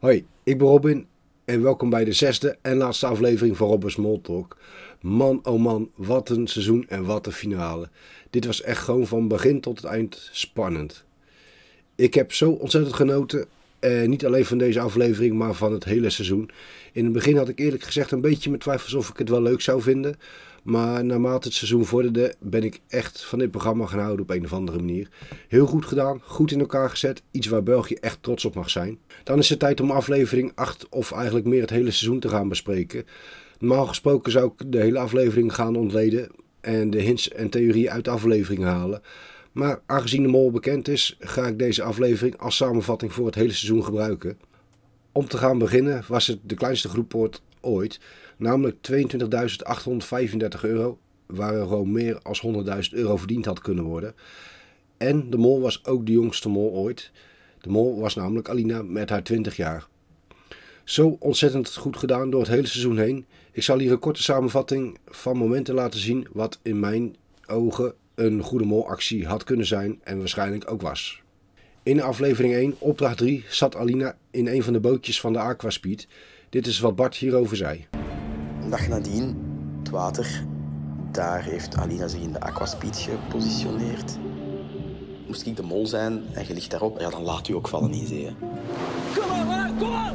Hoi, ik ben Robin en welkom bij de zesde en laatste aflevering van Robin Smalltalk. Man, oh man, wat een seizoen en wat een finale. Dit was echt gewoon van begin tot het eind spannend. Ik heb zo ontzettend genoten, niet alleen van deze aflevering, maar van het hele seizoen. In het begin had ik eerlijk gezegd een beetje mijn twijfels of ik het wel leuk zou vinden. Maar naarmate het seizoen vorderde, ben ik echt van dit programma gaan houden op een of andere manier. Heel goed gedaan, goed in elkaar gezet, iets waar België echt trots op mag zijn. Dan is het tijd om aflevering 8 of eigenlijk meer het hele seizoen te gaan bespreken. Normaal gesproken zou ik de hele aflevering gaan ontleden en de hints en theorieën uit de aflevering halen. Maar aangezien de mol bekend is, ga ik deze aflevering als samenvatting voor het hele seizoen gebruiken. Om te gaan beginnen was het de kleinste groeppoort ooit, namelijk 22.835 euro, waar er gewoon meer als 100.000 euro verdiend had kunnen worden. En de mol was ook de jongste mol ooit. De mol was namelijk Alina met haar 20 jaar. Zo ontzettend goed gedaan door het hele seizoen heen. Ik zal hier een korte samenvatting van momenten laten zien wat in mijn ogen een goede molactie had kunnen zijn en waarschijnlijk ook was. In aflevering 1, opdracht 3, zat Alina in een van de bootjes van de Aquaspeed. Dit is wat Bart hierover zei. Een dag nadien, het water, daar heeft Alina zich in de Aquaspeed gepositioneerd. Moest ik de mol zijn en je ligt daarop, ja, dan laat u ook vallen in zee. Kom aan!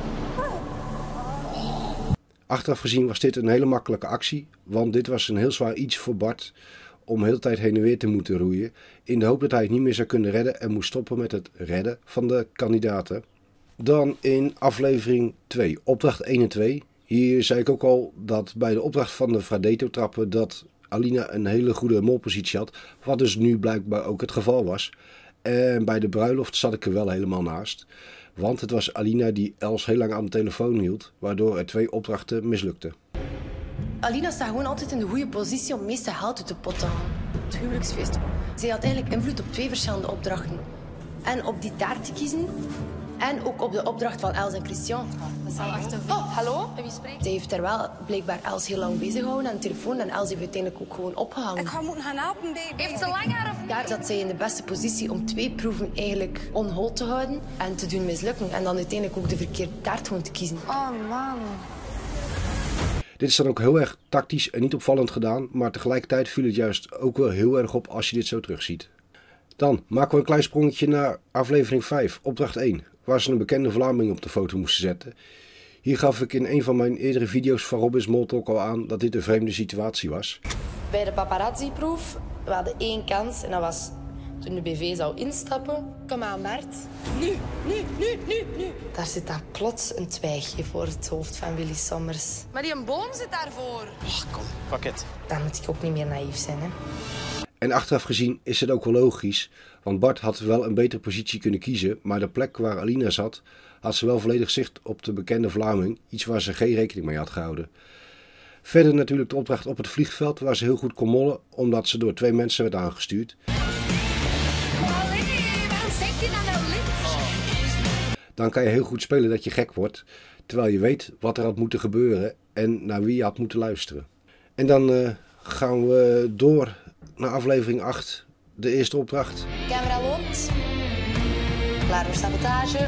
Achteraf gezien was dit een hele makkelijke actie, want dit was een heel zwaar iets voor Bart om de hele tijd heen en weer te moeten roeien, in de hoop dat hij het niet meer zou kunnen redden en moest stoppen met het redden van de kandidaten. Dan in aflevering 2, opdracht 1 en 2. Hier zei ik ook al dat bij de opdracht van de Fradeto trappen dat Alina een hele goede molpositie had, wat dus nu blijkbaar ook het geval was. En bij de bruiloft zat ik er wel helemaal naast, want het was Alina die Els heel lang aan de telefoon hield, waardoor er 2 opdrachten mislukten. Alina staat gewoon altijd in de goede positie om het meeste geld uit de pot te halen. Het huwelijksfeest. Zij had eigenlijk invloed op 2 verschillende opdrachten. En op die taart te kiezen. En ook op de opdracht van Els en Christian. Dat is al echt een... Oh, hallo? Wie spreekt? Zij heeft er wel blijkbaar Els heel lang bezig gehouden aan de telefoon. En Els heeft uiteindelijk ook gewoon opgehangen. Ik ga moeten gaan helpen, baby. Heeft ze lang haar of... Daar zat zij in de beste positie om 2 proeven eigenlijk on hold te houden. En te doen mislukken. En dan uiteindelijk ook de verkeerde taart gewoon te kiezen. Oh, man. Dit is dan ook heel erg tactisch en niet opvallend gedaan, maar tegelijkertijd viel het juist ook wel heel erg op als je dit zo terugziet. Dan maken we een klein sprongetje naar aflevering 5, opdracht 1, waar ze een bekende Vlaming op de foto moesten zetten. Hier gaf ik in een van mijn eerdere video's van Robin Smalltalk al aan dat dit een vreemde situatie was. Bij de paparazzi-proef, we hadden 1 kans en dat was toen de BV zou instappen. Kom aan, Bart. Nu. Daar zit dan plots een twijgje voor het hoofd van Willy Sommers. Maar die een boom zit daarvoor. Ach, kom, fuck it. Dan moet ik ook niet meer naïef zijn, hè. En achteraf gezien is het ook wel logisch, want Bart had wel een betere positie kunnen kiezen, maar de plek waar Alina zat, had ze wel volledig zicht op de bekende Vlaming, iets waar ze geen rekening mee had gehouden. Verder natuurlijk de opdracht op het vliegveld, waar ze heel goed kon mollen, omdat ze door 2 mensen werd aangestuurd. Dan kan je heel goed spelen dat je gek wordt, terwijl je weet wat er had moeten gebeuren en naar wie je had moeten luisteren. En dan gaan we door naar aflevering 8, de eerste opdracht. Camera loopt. Klaar voor sabotage.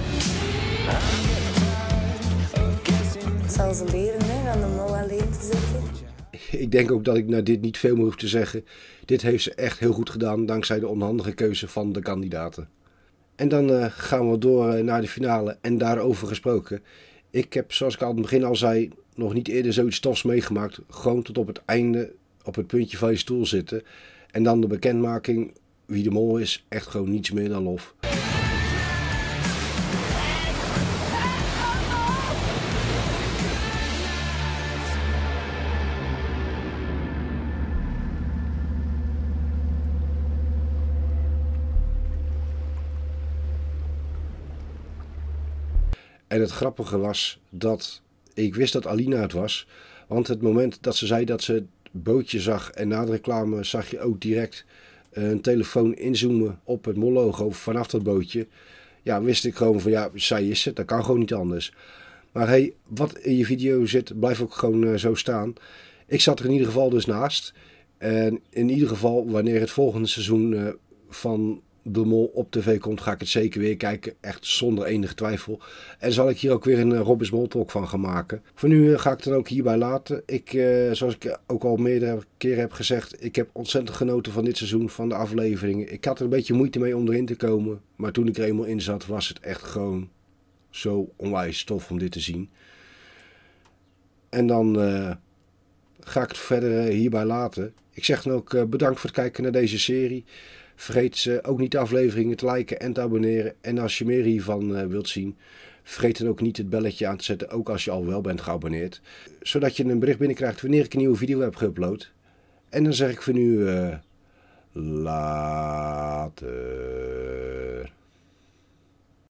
Ik zal ze leren, hè, van de mol alleen te zitten. Ik denk ook dat ik naar dit niet veel meer hoef te zeggen. Dit heeft ze echt heel goed gedaan, dankzij de onhandige keuze van de kandidaten. En dan gaan we door naar de finale en daarover gesproken. Ik heb, zoals ik al aan het begin al zei, nog niet eerder zoiets tofs meegemaakt. Gewoon tot op het einde op het puntje van je stoel zitten. En dan de bekendmaking wie de mol is, echt gewoon niets meer dan lof. En het grappige was dat ik wist dat Alina het was. Want het moment dat ze zei dat ze het bootje zag en na de reclame zag je ook direct een telefoon inzoomen op het mollogo vanaf dat bootje. Ja, wist ik gewoon van ja, zij is het. Dat kan gewoon niet anders. Maar hey, wat in je video zit, blijft ook gewoon zo staan. Ik zat er in ieder geval dus naast. En in ieder geval wanneer het volgende seizoen van de Mol op tv komt, ga ik het zeker weer kijken. Echt zonder enige twijfel. En zal ik hier ook weer een Rob is Mol Talk van gaan maken. Voor nu ga ik het dan ook hierbij laten. Zoals ik ook al meerdere keren heb gezegd, ik heb ontzettend genoten van dit seizoen, van de afleveringen. Ik had er een beetje moeite mee om erin te komen. Maar toen ik er eenmaal in zat, was het echt gewoon zo onwijs tof om dit te zien. En dan ga ik het verder hierbij laten. Ik zeg dan ook bedankt voor het kijken naar deze serie. Vergeet ook niet de afleveringen te liken en te abonneren. En als je meer hiervan wilt zien, vergeet dan ook niet het belletje aan te zetten. Ook als je al wel bent geabonneerd. Zodat je een bericht binnenkrijgt wanneer ik een nieuwe video heb geüpload. En dan zeg ik voor nu later.